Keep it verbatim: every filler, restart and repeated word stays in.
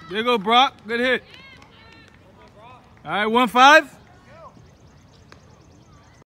There you go, Brock. Good hit. All right, one five.